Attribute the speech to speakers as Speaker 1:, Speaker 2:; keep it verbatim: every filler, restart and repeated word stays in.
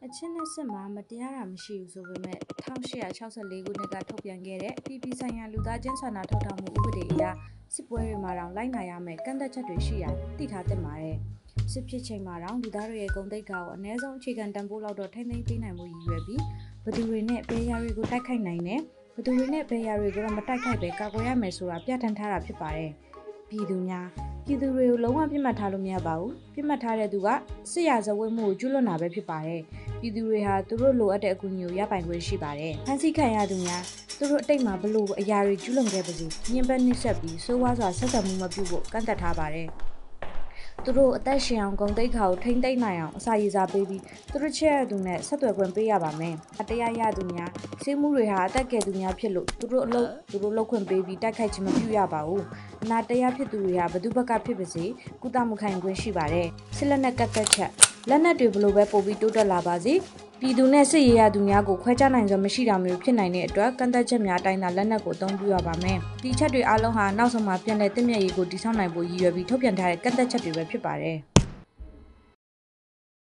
Speaker 1: အချင်းနဲ့စစ်မှာမတရားတာမရှိဘူးဆိုပေမဲ့၁၈၆၄ခုနှစ်ကထုတ်ပြန်ခဲ့တဲ့အပြည်ပြည်ဆိုင်ရာလူသားချင်းစာနာထောက်ထားမှုဥပဒေအရစစ်ပွဲတွေမှာတောင်လိုက်နာရမယ်ကန့်သက်ချက်တွေရှိရသိထားသင့်ပါတယ်။စစ်ဖြစ်ချိန်မှာတောင်လူသားတွေရဲ့ဂုဏ်သိက္ခာကိုအ ਨੇ ဆုံးအခြေခံတန်ဖိုးလောက်တော့ထိမ့်သိမ်းပေးနိုင်မှုရည်ရွယ်ပြီးဘသူတွေနဲ့ဘယ်ရာတွေကိုတိုက်ခိုက်နိုင်တယ်ဘသူတွေနဲ့ဘယ်ရာတွေကိုတော့မတိုက်ခိုက်ပဲကာကွယ်ရမယ်ဆိုတာပြဋ္ဌာန်းထားတာဖြစ်ပါတယ်။ပြည်သူများပြည်သူတွေကိုလုံးဝပြစ်မှတ်ထားလို့မရပါဘူးပြစ်မှတ်ထားတဲ့သူကစစ်ရာဇဝတ်မှုကိုကျူးလွန်တာပဲဖြစ်ပါတယ်ပြည်သူတွေဟာသူတို့လိုအပ်တဲ့အကူအညီကိုရပိုင်ခွင့်ရှိပါတယ်ဖန်ဆီးခံရသူများသူတို့အတိတ်မှာဘလို့အရာတွေကျူးလွန်ခဲ့ပါစေညှဉ်းပန်းနှိပ်စက်ပြီးစိုးဝါးစွာဆက်ဆံမှုမပြုဖို့ကန့်သတ်ထားပါတယ်သူတို့အသက်ရှင်အောင်ဂုဏ်သိက္ခာကိုထိမ့်သိမ်းနိုင်အောင်အစာရည်စားပေးပြီးသူတို့ချဲ့ရသူနဲ့ဆက်သွယ်ခွင့်ပေးရပါမယ်အတရားရသူများစေမှုတွေဟာအသက်ကယ်သူများဖြစ်လို့သူတို့အလုပ်သူတို့လုပ်ခွင့်ပေးပြီးတိုက်ခိုက်ခြင်းမပြုရပါဘူးအနာတရားဖြစ်သူတွေဟာဘသူဘက်ကဖြစ်ပါစေကုသမှုခံခွင့်ရှိပါတယ်စစ်လက်နက်ကတ်သက်ချက်လက်နက်တွေဘလို့ပဲပို့ပြီးတိုးတက်လာပါစေပြည်သူနဲ့စစ်ရေးရသူများကိုခွဲခြားနိုင်စွာမရှိတာမျိုးဖြစ်နိုင်တဲ့အတွက်ကန့်သက်ချက်များအတိုင်းသာလက်နက်ကိုအသုံးပြုရပါမယ်ဒီချက်တွေအားလုံးဟာနောက်ဆုံးမှာပြန်လည်တည်မြဲရေးကိုတည်ဆောက်နိုင်ဖို့ရည်ရွယ်ပြီးထုတ်ပြန်ထားတဲ့ကန့်သက်ချက်တွေပဲဖြစ်ပါတယ်